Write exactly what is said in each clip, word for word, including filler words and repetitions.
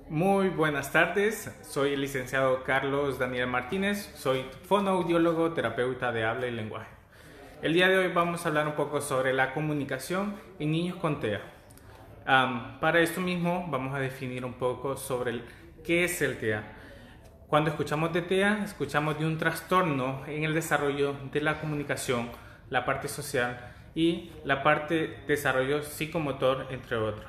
Muy buenas tardes, soy el licenciado Carlos Daniel Martínez, soy fonoaudiólogo, terapeuta de habla y lenguaje. El día de hoy vamos a hablar un poco sobre la comunicación en niños con T E A. Um, para esto mismo vamos a definir un poco sobre el, qué es el T E A. Cuando escuchamos de T E A, escuchamos de un trastorno en el desarrollo de la comunicación, la parte social y la parte de desarrollo psicomotor, entre otras.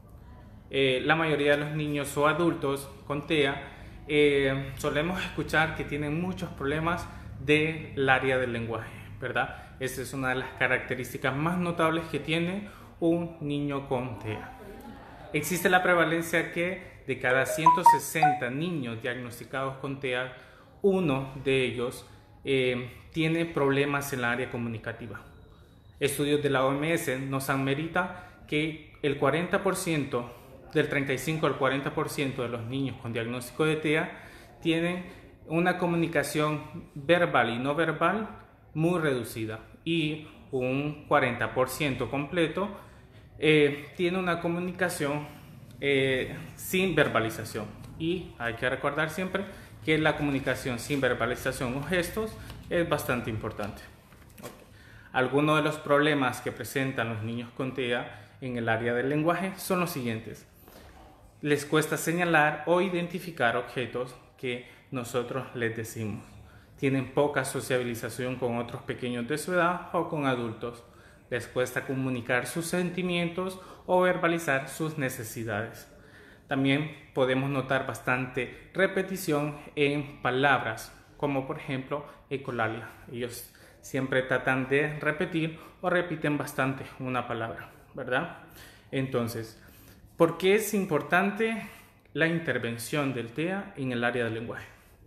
Eh, la mayoría de los niños o adultos con T E A eh, solemos escuchar que tienen muchos problemas del área del lenguaje, ¿verdad? Esa es una de las características más notables que tiene un niño con T E A. Existe la prevalencia que de cada ciento sesenta niños diagnosticados con T E A, uno de ellos eh, tiene problemas en la área comunicativa. Estudios de la O M S nos amerita que el cuarenta por ciento del treinta y cinco al cuarenta por ciento de los niños con diagnóstico de T E A tienen una comunicación verbal y no verbal muy reducida, y un cuarenta por ciento completo eh, tiene una comunicación eh, sin verbalización. Y hay que recordar siempre que la comunicación sin verbalización o gestos es bastante importante. Okay. Algunos de los problemas que presentan los niños con T E A en el área del lenguaje son los siguientes. Les cuesta señalar o identificar objetos que nosotros les decimos. Tienen poca sociabilización con otros pequeños de su edad o con adultos. Les cuesta comunicar sus sentimientos o verbalizar sus necesidades. También podemos notar bastante repetición en palabras, como por ejemplo ecolalia. Ellos siempre tratan de repetir o repiten bastante una palabra, ¿verdad? Entonces, ¿por qué es importante la intervención del T E A en el área del lenguaje?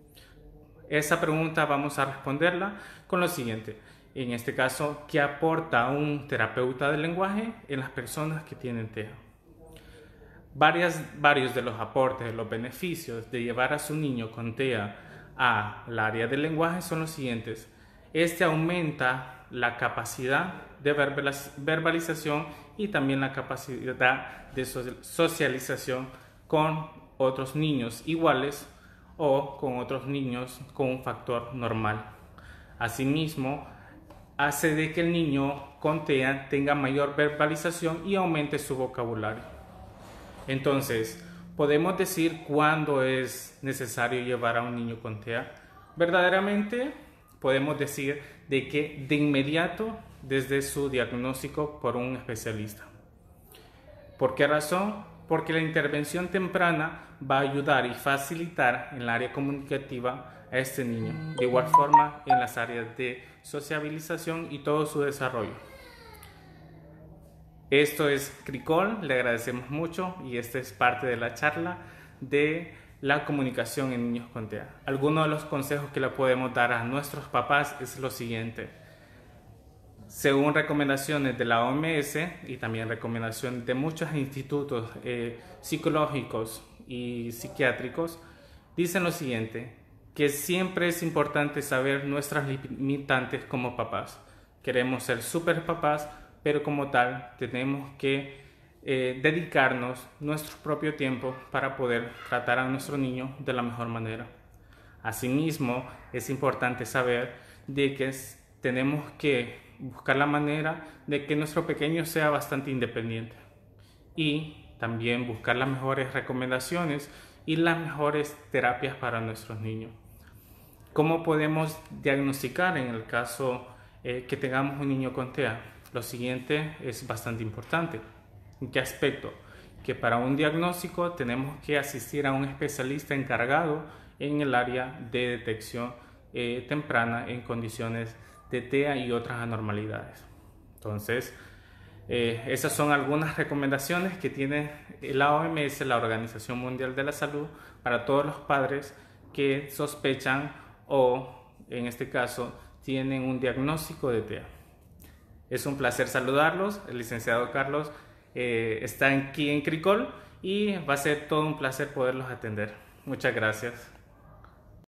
Esa pregunta vamos a responderla con lo siguiente. En este caso, ¿qué aporta un terapeuta del lenguaje en las personas que tienen T E A? Varias, varios de los aportes, los beneficios de llevar a su niño con T E A al área del lenguaje son los siguientes. Este aumenta la capacidad de verbalización y también la capacidad de socialización con otros niños iguales o con otros niños con un factor normal. Asimismo, hace de que el niño con T E A tenga mayor verbalización y aumente su vocabulario. Entonces, podemos decir cuándo es necesario llevar a un niño con T E A. Verdaderamente, podemos decir de que de inmediato desde su diagnóstico por un especialista. ¿Por qué razón? Porque la intervención temprana va a ayudar y facilitar en el área comunicativa a este niño, de igual forma en las áreas de sociabilización y todo su desarrollo. Esto es Cricol, le agradecemos mucho y esta es parte de la charla de la comunicación en niños con T E A. Algunos de los consejos que le podemos dar a nuestros papás es lo siguiente. Según recomendaciones de la O M S y también recomendaciones de muchos institutos eh, psicológicos y psiquiátricos, dicen lo siguiente, que siempre es importante saber nuestras limitantes como papás. Queremos ser super papás, pero como tal tenemos que eh, dedicarnos nuestro propio tiempo para poder tratar a nuestro niño de la mejor manera. Asimismo, es importante saber de que es, tenemos que buscar la manera de que nuestro pequeño sea bastante independiente y también buscar las mejores recomendaciones y las mejores terapias para nuestros niños. ¿Cómo podemos diagnosticar en el caso eh, que tengamos un niño con T E A? Lo siguiente es bastante importante. ¿En qué aspecto? Que para un diagnóstico tenemos que asistir a un especialista encargado en el área de detección eh, temprana en condiciones de T E A y otras anormalidades. Entonces, eh, esas son algunas recomendaciones que tiene la O M S, la Organización Mundial de la Salud, para todos los padres que sospechan o, en este caso, tienen un diagnóstico de T E A. Es un placer saludarlos. El licenciado Carlos eh, está aquí en Cricol y va a ser todo un placer poderlos atender. Muchas gracias.